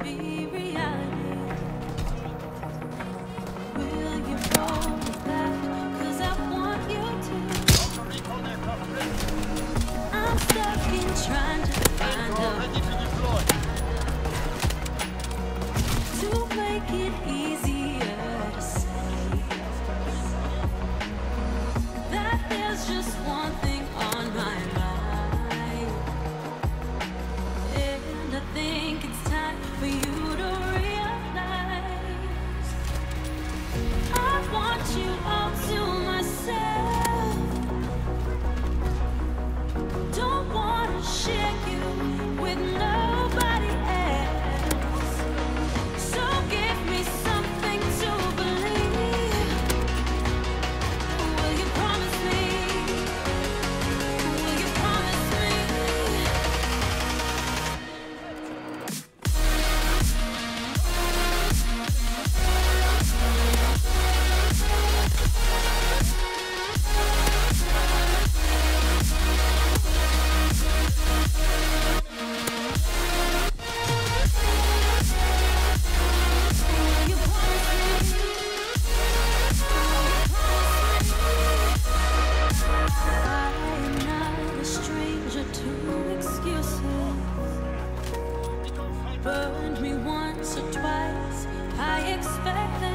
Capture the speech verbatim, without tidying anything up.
be reality. Will you roll with that? 'Cause I want you to. I'm stuck in trying to find a to make it easier to say that there's just one thing on my mind, and I think it's time for you to realize I want you all to myself. Don't wanna share you with nobody else. So give me something to believe. Will you promise me? Will you promise me? Will you promise me? I'm not a stranger to excuses. Burned me once or twice. I expect them.